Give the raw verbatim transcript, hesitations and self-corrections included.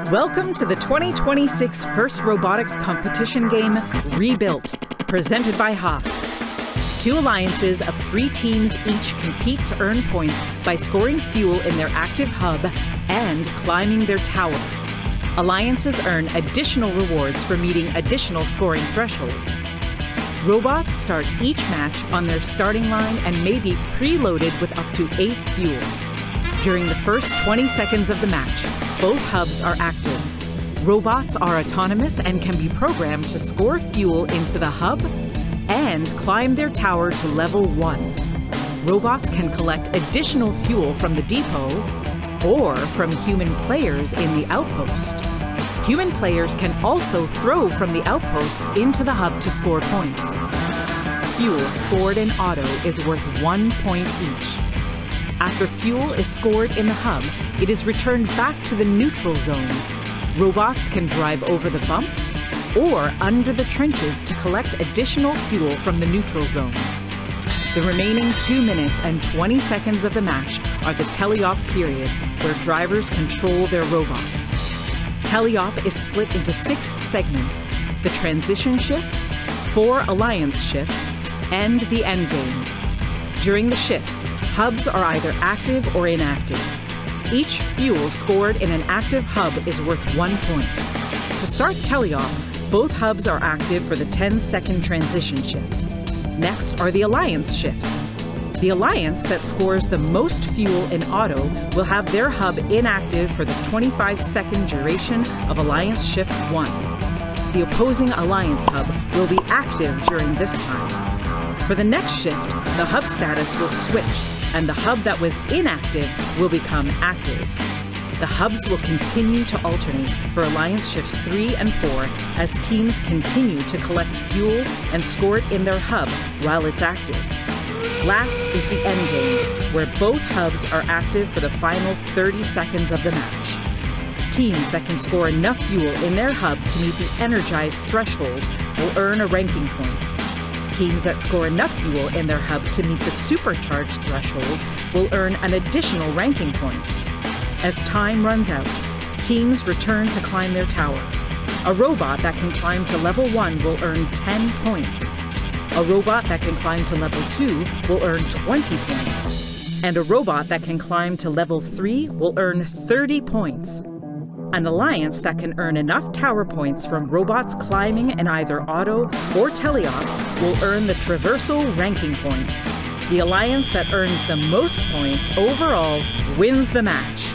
Welcome to the twenty twenty-six First Robotics competition game, Rebuilt, presented by Haas. Two alliances of three teams each compete to earn points by scoring fuel in their active hub and climbing their tower. Alliances earn additional rewards for meeting additional scoring thresholds. Robots start each match on their starting line and may be preloaded with up to eight fuel. During the first twenty seconds of the match, both hubs are active. Robots are autonomous and can be programmed to score fuel into the hub and climb their tower to level one. Robots can collect additional fuel from the depot or from human players in the outpost. Human players can also throw from the outpost into the hub to score points. Fuel scored in auto is worth one point each. After fuel is scored in the hub, it is returned back to the neutral zone. Robots can drive over the bumps or under the trenches to collect additional fuel from the neutral zone. The remaining two minutes and twenty seconds of the match are the teleop period, where drivers control their robots. Teleop is split into six segments: the transition shift, four alliance shifts, and the endgame. During the shifts, hubs are either active or inactive. Each fuel scored in an active hub is worth one point. To start teleop, both hubs are active for the ten second transition shift. Next are the alliance shifts. The alliance that scores the most fuel in auto will have their hub inactive for the twenty-five second duration of alliance shift one. The opposing alliance hub will be active during this time. For the next shift, the hub status will switch, and the hub that was inactive will become active. The hubs will continue to alternate for alliance shifts three and four as teams continue to collect fuel and score it in their hub while it's active. Last is the endgame, where both hubs are active for the final thirty seconds of the match. Teams that can score enough fuel in their hub to meet the energized threshold will earn a ranking point. Teams that score enough fuel in their hub to meet the supercharged threshold will earn an additional ranking point. As time runs out, teams return to climb their tower. A robot that can climb to level one will earn ten points. A robot that can climb to level two will earn twenty points. And a robot that can climb to level three will earn thirty points. An alliance that can earn enough tower points from robots climbing in either auto or teleop will earn the traversal ranking point. The alliance that earns the most points overall wins the match.